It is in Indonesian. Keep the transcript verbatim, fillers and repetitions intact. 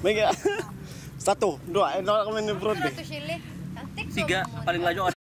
Mega. Satu, dua, eh, nolak kami ni bro. Satu sili. Cantik tuh. Tiga paling laju